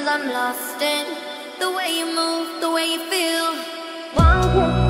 I'm lost in the way you move, the way you feel. One kiss